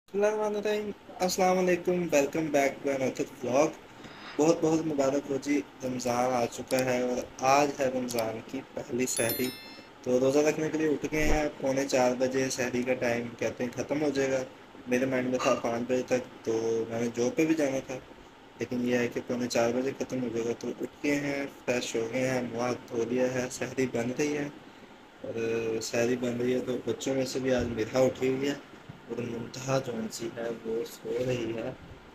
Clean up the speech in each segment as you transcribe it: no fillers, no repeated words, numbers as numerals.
अस्सलाम वालेकुम, welcome back to another vlog. बहुत बहुत मुबारक हो जी। रमज़ान आ चुका है और आज है रमज़ान की पहली सहरी। तो रोज़ा रखने के लिए उठ गए हैं। 3:45 बजे सहरी का टाइम कहते हैं ख़त्म हो जाएगा। मेरे माइंड में था 5 बजे तक, तो मैंने जॉब पे भी जाना था, लेकिन यह है कि 3:45 बजे ख़त्म हो जाएगा। तो उठ गए हैं, फ्रेश हो गए हैं, मुँह हाथ धो लिया है, सहरी बन रही है। और सहरी बन रही है तो बच्चों में से भी आज मिठा उठी हुई है और मुंतहा जो सी है वो सो रही है।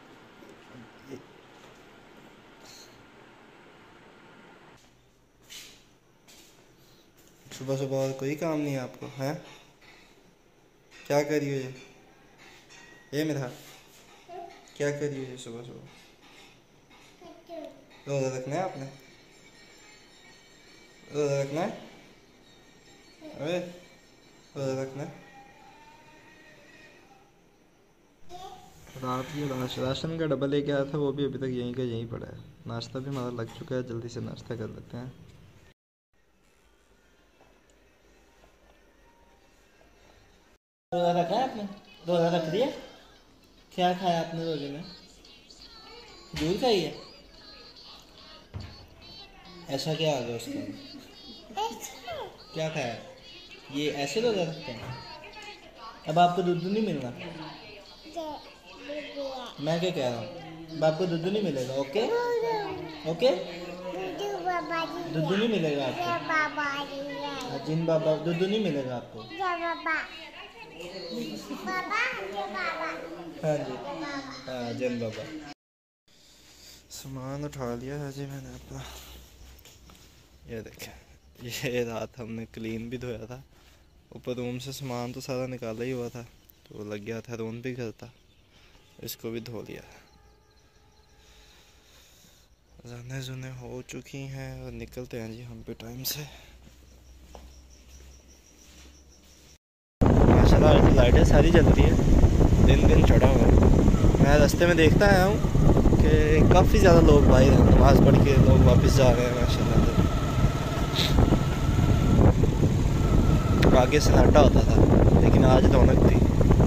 सुबह सुबह और कोई काम नहीं है आपको? हैं क्या कर रही हो ये मिठा? क्या कर रही हो ये सुबह सुबह? रोज़ा रखना है आपने? रोज़ा रखना है? अरे रोज़ा रखना है। रात की राशन का डब्बा लेके आया था, वो भी अभी तक यहीं का यहीं पड़ा है। नाश्ता भी हमारा लग चुका है, जल्दी से नाश्ता कर लेते हैं। रोज़ा रखा है आपने? रोज़ा रख दिया? क्या खाया आपने रोज़े में? दूध खाई है? ऐसा क्या आ गया उसके अंदर? क्या खाया? ये ऐसे रोज़ा रखते हैं? अब आपको दूध नहीं मिलना? मैं क्या कह रहा हूँ, अब आपको दूध नहीं मिलेगा। ओके ओके, दूध नहीं मिलेगा आपको। जिन बाबा, दूध नहीं मिलेगा आपको। हाँ जी, हाँ जिन बाबा। सामान उठा लिया है जी मैंने अपना। ये देखें, ये रात हमने क्लीन भी धोया था। ऊपर रूम से सामान तो सारा निकाला ही हुआ था, तो लग गया था रूम भी करता, इसको भी धो लिया। जाने जुने हो चुकी हैं और निकलते हैं जी हम भी टाइम से। माशाल्लाह आज लाइटें सारी जलती है, दिन दिन चढ़ा हुआ है। मैं रास्ते में देखता आया हूँ कि काफ़ी ज़्यादा लोग बाहर हैं, नमाज़ पढ़ के लोग वापस जा रहे हैं माशाल्लाह से। आगे सन्नाटा होता था लेकिन आज रौनक थी।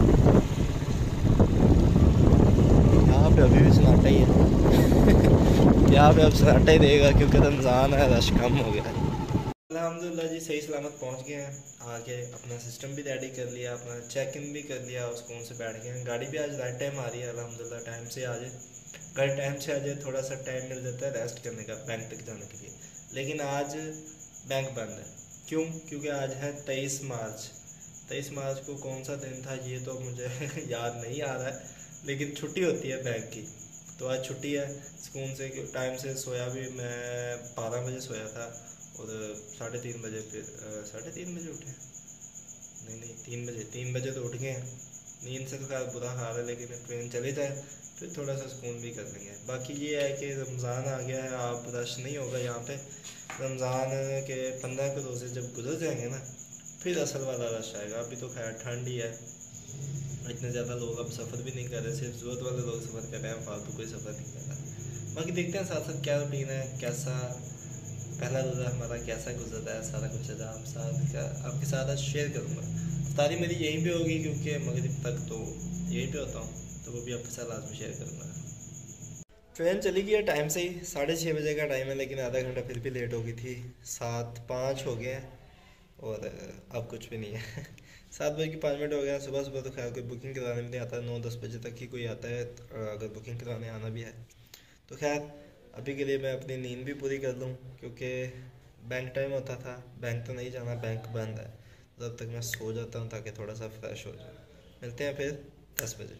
यहाँ पे अभी भी सन्नाटा ही है। यहाँ पे अब सन्नाटा ही रहेगा क्योंकि रमज़ान है, रश कम हो गया है। अल्हम्दुलिल्लाह जी, सही सलामत पहुँच गए हैं। आके अपना सिस्टम भी रेडी कर लिया, अपना चेक इन भी कर लिया, सुकून से बैठ गए हैं। गाड़ी भी आज राइट टाइम आ रही है, अल्हम्दुलिल्लाह टाइम से आ जाए। गाड़ी टाइम से आ जाए, थोड़ा सा टाइम मिल जाता है रेस्ट करने का बैंक तक जाने के लिए। लेकिन आज बैंक बंद है। क्यों? क्योंकि आज है 23 मार्च। 23 मार्च को कौन सा दिन था ये तो मुझे याद नहीं आ रहा है, लेकिन छुट्टी होती है बैंक की, तो आज छुट्टी है। सुकून से टाइम से सोया भी, मैं 12 बजे सोया था और 3:30 बजे फिर 3:30 बजे उठे। नहीं नहीं, 3 बजे, 3 बजे तो उठ गए हैं। नींद से तो खैर बुरा हाल है, लेकिन ट्रेन चले जाए फिर थोड़ा सा सुकून भी कर लेंगे। बाकी ये है कि रमज़ान आ गया है, आप रश नहीं होगा यहाँ पे। रमज़ान के 15 के रोज़े जब गुजर जाएंगे ना, फिर असल वाला रश आएगा। अभी तो खैर ठंड ही है, इतने ज़्यादा लोग अब सफ़र भी नहीं कर रहे, सिर्फ ज़रूरत वाले लोग सफ़र कर रहे हैं, फालतू कोई सफ़र नहीं कर रहा। बाकी देखते हैं साथ साथ क्या रूटीन है, कैसा पहला रोज़ा हमारा कैसा गुजरता है, सारा कुछ है आप साथ का आपके साथ आज शेयर करूँगा। इफ्तारी मेरी यहीं पे होगी क्योंकि मगरिब तक तो यहीं पे होता हूँ, तो वो भी आपके साथ आज में शेयर करूँगा। ट्रेन चली गई है टाइम से ही, 6:30 बजे का टाइम है, लेकिन आधा घंटा फिर भी लेट हो गई थी। 7:05 हो गए हैं और अब कुछ भी नहीं है। 7 बज के 5 मिनट हो गए हैं। सुबह सुबह तो खैर कोई बुकिंग कराने भी नहीं आता, 9-10 बजे तक ही कोई आता है अगर बुकिंग कराने आना भी है तो। खैर अभी के लिए मैं अपनी नींद भी पूरी कर लूँ, क्योंकि बैंक टाइम होता था, बैंक तो नहीं जाना, बैंक बंद है। तब तक मैं सो जाता हूँ ताकि थोड़ा सा फ्रेश हो जाए। मिलते हैं फिर 10 बजे।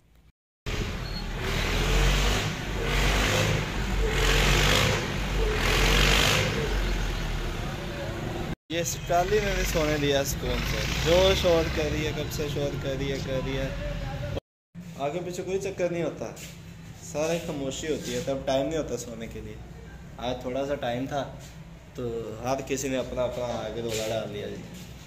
ये शिकाली ने भी सोने दिया सुकून से, जो शोर कर रही है, कब से शोर कर रही है। आगे पीछे कोई चक्कर नहीं होता, सारी खामोशी होती है, तब टाइम नहीं होता सोने के लिए। आज थोड़ा सा टाइम था तो हर किसी ने अपना अपना आगे रोला डाल लिया जी।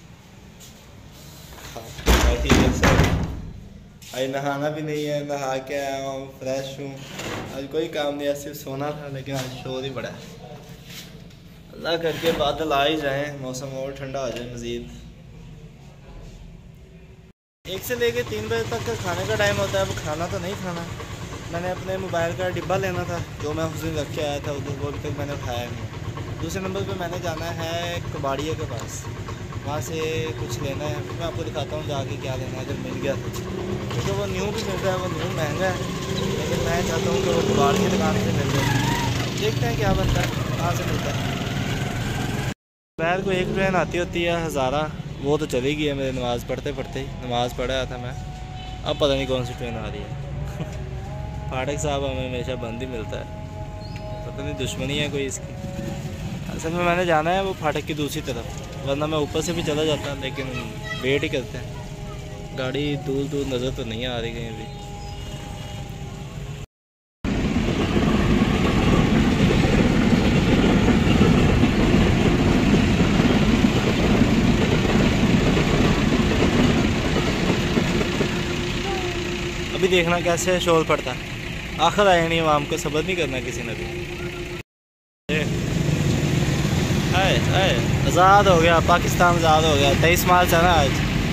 बैठी है सब। आज नहाना भी नहीं है, नहा के आया हूँ, फ्रेश हूँ। आज कोई काम नहीं है, सिर्फ सोना था, लेकिन आज शोर ही बड़ा है। अल्लाह करके बादल आ ही जाएं, मौसम और ठंडा हो जाए मज़ीद। 1 से लेके 3 बजे तक का खाने का टाइम होता है। अब खाना तो नहीं खाना, मैंने अपने मोबाइल का डिब्बा लेना था जो मैं उस दिन रख के आया था उधर, वो अभी तक मैंने उठाया नहीं। दूसरे नंबर पे मैंने जाना है कबाड़िया के पास, वहाँ से कुछ लेना है। मैं आपको दिखाता हूँ जाके क्या लेना है अगर मिल गया कुछ, क्योंकि वो न्यू भी मिल रहा है, वो न्यू महंगा है, लेकिन मैं चाहता हूँ कि वो कबाड़ की दुकान से मिल जाए। देखते हैं क्या बनता है, कहाँ से मिलता है। दोपहर को एक ट्रेन आती होती है हज़ारा, वो तो चली गई है मेरे नमाज़ पढ़ते पढ़ते ही, नमाज़ पढ़ रहा था मैं। अब पता नहीं कौन सी ट्रेन आ रही है। फाटक साहब हमें हमेशा बंद ही मिलता है, पता नहीं दुश्मनी है कोई इसकी। असल में मैंने जाना है वो फाटक की दूसरी तरफ, वरना मैं ऊपर से भी चला जाता, लेकिन वेट ही करते हैं। गाड़ी दूर दूर नज़र तो नहीं आ रही कहीं भी। अभी देखना कैसे शोर पड़ता है, आखिर आया नहीं आवाम को, सब्र नहीं करना किसी ने भी। आज़ाद हो गया पाकिस्तान, आज़ाद हो गया। 23 मार्च है ना आज।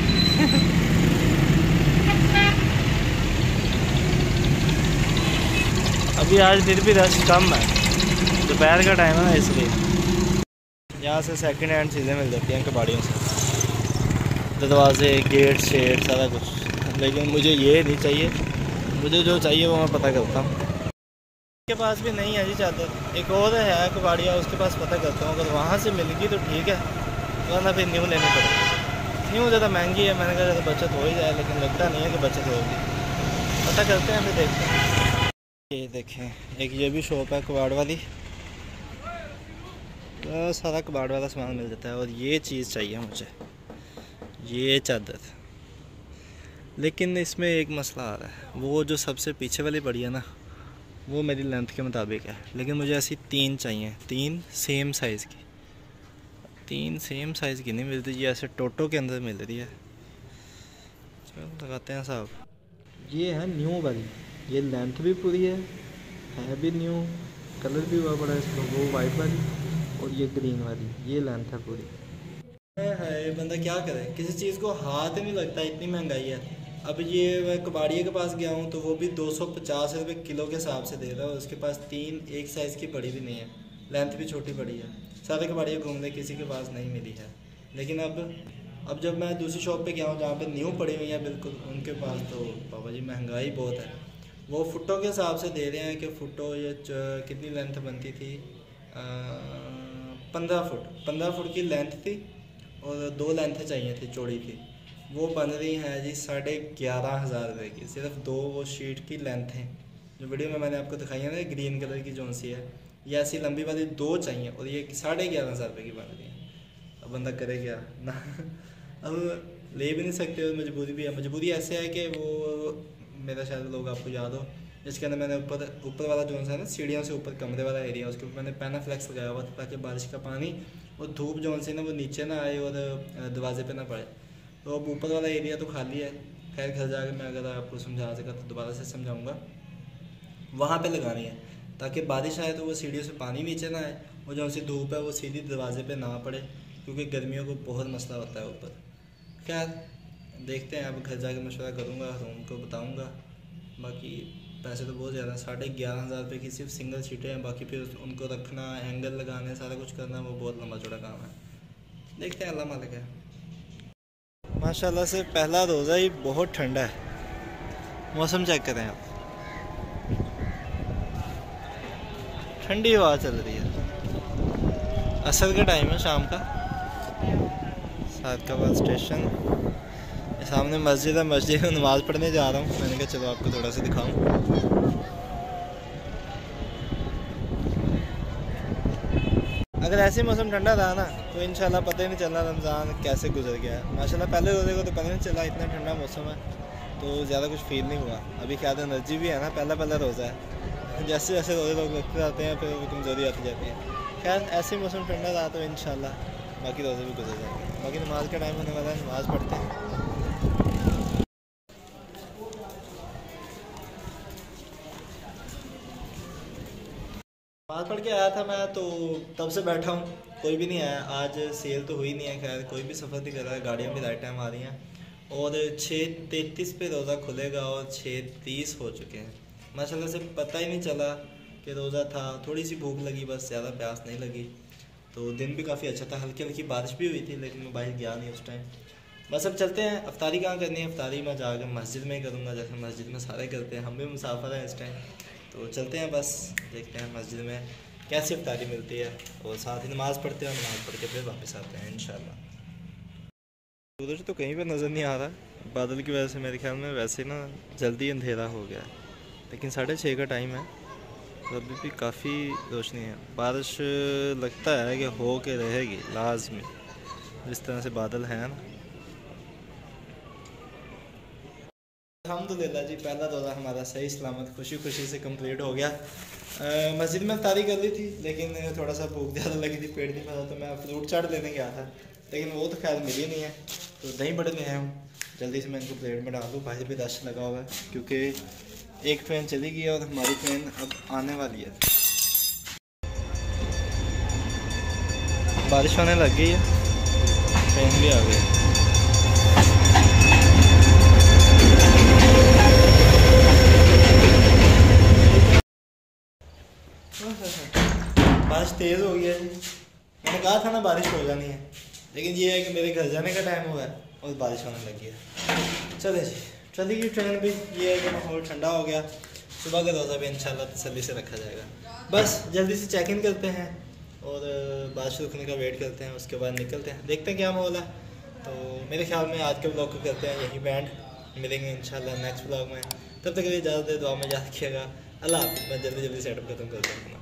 अभी आज फिर भी रश कम है, दोपहर का टाइम है ना, इसलिए। यहाँ से सेकंड हैंड चीज़ें मिल जाती हैं कबाड़ियों से, दरवाजे गेट शेड सारा कुछ। लेकिन मुझे ये नहीं चाहिए, मुझे जो चाहिए वो मैं पता करता हूँ। के पास भी नहीं है जी चादर, एक और है कबाड़िया, उसके पास पता करता हूँ, अगर वहाँ से मिलेगी तो ठीक है, वरना फिर न्यू लेनी पड़ेगी। न्यू ज़्यादा महंगी है, मैंने कहा ज़्यादा बचत हो ही जाए, लेकिन लगता नहीं है कि बचत होगी। पता करते हैं फिर देखते हैं। ये देखें, एक ये भी शॉप है कबाड़ वाली, तो सारा कबाड़ वाला सामान मिल जाता है। और ये चीज़ चाहिए मुझे, ये चादर, लेकिन इसमें एक मसला आ रहा है, वो जो सबसे पीछे वाली पड़ी है ना, वो मेरी लेंथ के मुताबिक है, लेकिन मुझे ऐसी 3 चाहिए, 3 सेम साइज़ की। 3 सेम साइज़ की नहीं मिलती, ये ऐसे टोटो के अंदर मिल रही है। चलो लगाते हैं साहब। ये है न्यू वाली, ये लेंथ भी पूरी है भी न्यू, कलर भी हुआ बड़ा इसमें, वो वाइट वाली, और ये ग्रीन वाली, ये लेंथ है पूरी। है बंदा क्या करे, किसी चीज़ को हाथ नहीं लगता, इतनी महंगाई है। अब ये मैं कबाड़िया के पास गया हूँ तो वो भी 250 रुपये किलो के हिसाब से दे रहा है, उसके पास 3 एक साइज़ की पड़ी भी नहीं है, लेंथ भी छोटी पड़ी है। सारे कबाड़िया घूमने किसी के पास नहीं मिली है। लेकिन अब जब मैं दूसरी शॉप पे गया हूँ जहाँ पे न्यू पड़ी हुई है बिल्कुल, उनके पास तो बाबा जी महंगाई बहुत है। वो फुटों के हिसाब से दे रहे हैं कि फ़ुटो ये कितनी लेंथ बनती थी, 15 फुट की लेंथ थी, और 2 लेंथ चाहिए थी, चौड़ी थी। वो बन रही है जी 11,500 रुपये की, सिर्फ 2 वो शीट की लेंथ है, जो वीडियो में मैंने आपको दिखाई है ना, ग्रीन कलर की जोन सी है, ये ऐसी लंबी वाली 2 चाहिए, और ये 11,500 रुपये की बन रही है। अब बंदा करे क्या ना। अब ले भी नहीं सकते, और मजबूरी भी है। मजबूरी ऐसे है कि वो मेरा शायद लोग आपको याद हो, जिसके अंदर मैंने ऊपर वाला जोन सा है ना, सीढ़ियों से ऊपर कमरे वाला एरिया, उसके ऊपर मैंने पैनाफ्लेक्स लगाया हुआ था, ताकि बारिश का पानी और धूप जोन से ना वो नीचे ना आए और दरवाजे पे ना पड़े। तो अब ऊपर वाला एरिया तो खाली है, खैर घर जाकर मैं अगर आपको समझा सका तो दोबारा से समझाऊंगा। वहाँ पे लगानी है ताकि बारिश आए तो वो सीढ़ियों से पानी नीचे ना आए, और जो सी धूप है वो सीधी दरवाजे पे ना पड़े, क्योंकि गर्मियों को बहुत मसला होता है ऊपर। खैर देखते हैं, अब घर जाकर मशवरा करूँगा, रूम को बताऊँगा। बाकी पैसे तो बहुत ज़्यादा, 11,500 रुपये की सिर्फ सिंगल सीटें हैं, बाकी फिर उनको रखना, एंगल लगाने, सारा कुछ करना, वो बहुत लंबा चौड़ा काम है। देखते हैं, अल्लाह मालिक है। माशाल्लाह से पहला रोज़ा ही बहुत ठंडा है। मौसम चेक करें आप, ठंडी हवा चल रही है। असर का टाइम है शाम का। सादकाबाद स्टेशन, सामने मस्जिद है, मस्जिद में नमाज़ पढ़ने जा रहा हूँ। मैंने कहा चलो आपको थोड़ा सा दिखाऊँ। अगर ऐसे मौसम ठंडा रहा ना तो इंशाल्लाह पता ही नहीं चलना रमज़ान कैसे गुजर गया है। माशाल्लाह पहले रोज़े को तो पता नहीं चला, इतना ठंडा मौसम है तो ज़्यादा कुछ फील नहीं हुआ। अभी क्या एनर्जी भी है ना, पहला रोज़ा है, जैसे जैसे रोज़े लोग लगते जाते हैं फिर कमज़ोरी आती जाती है। खैर ऐसे मौसम ठंडा रहा तो इंशाल्लाह बाकी रोज़े भी गुजर जाएंगे। बाकी नमाज़ का टाइम होने वाला है, नमाज़ पढ़ते हैं। नमाज़ पढ़ के आया था मैं, तो तब से बैठा हूँ, कोई भी नहीं आया। आज सेल तो हुई नहीं है, खैर कोई भी सफ़र नहीं कर रहा है, गाड़ियाँ भी राइट टाइम आ रही हैं। और 6:33 पे रोज़ा खुलेगा और 6:30 हो चुके हैं। माशाल्लाह से पता ही नहीं चला कि रोज़ा था। थोड़ी सी भूख लगी बस, ज़्यादा प्यास नहीं लगी। तो दिन भी काफ़ी अच्छा था, हल्की हल्की बारिश भी हुई थी, लेकिन मैं बाहर गया नहीं उस टाइम। बस अब चलते हैं। अफ्तारी कहाँ करनी है? अफ्तारी मैं जाकर मस्जिद में ही करूँगा, जैसे मस्जिद में सारे करते हैं। हम भी मुसाफिर हैं इस टाइम, तो चलते हैं। बस देखते हैं मस्जिद में कैसी अफ्तारी मिलती है, और साथ ही नमाज़ पढ़ते हैं। नमाज़ पढ़ के फिर वापस आते हैं इंशाल्लाह। सूरज तो कहीं पर नज़र नहीं आ रहा, बादल की वजह से। मेरे ख्याल में वैसे ना जल्दी अंधेरा हो गया, लेकिन 6:30 का टाइम है, तो अभी भी काफ़ी रोशनी है। बारिश लगता है कि हो के रहेगी लाजमी, जिस तरह से बादल हैं ना। अल्हम्दुलिल्लाह जी, पहला रोज़ा हमारा सही सलामत खुशी खुशी से कंप्लीट हो गया। मस्जिद में अफ्तारी कर ली थी, लेकिन थोड़ा सा भूख ज़्यादा लगी थी, पेट नहीं भरा, तो मैं फ्रूट चाट लेने गया था, लेकिन वो तो खैर मिली नहीं है। तो दही बड़े ले आया हूँ, जल्दी से मैं इनको प्लेट में डाल दूँ। बाहर भी रश लगा हुआ है, क्योंकि एक ट्रेन चली गई है और हमारी ट्रेन अब आने वाली है। बारिश होने लग गई है, ट्रेन भी आ गई। बारिश तेज़ हो गई है जी। मैंने कहा था ना बारिश हो जानी है, लेकिन ये है कि मेरे घर जाने का टाइम हुआ है और बारिश होने लगी है। चले जी, चली गई ट्रेन भी। ये है कि माहौल ठंडा हो गया। सुबह का रोज़ा भी इंशाल्लाह तसल्ली से रखा जाएगा। बस जल्दी से चेक इन करते हैं और बारिश रुकने का वेट करते हैं, उसके बाद निकलते हैं, देखते हैं क्या माहौल है। तो मेरे ख्याल में आज के ब्लॉग को करते हैं यही बैंड। मिलेंगे इंशाल्लाह नेक्स्ट ब्लॉग में, तब तक के लिए इजाज़त दे, दुआ में याद रखिएगा। अल्लाह हाफ़िज़। मैं जल्दी सेटअप खत्म करता हूँ।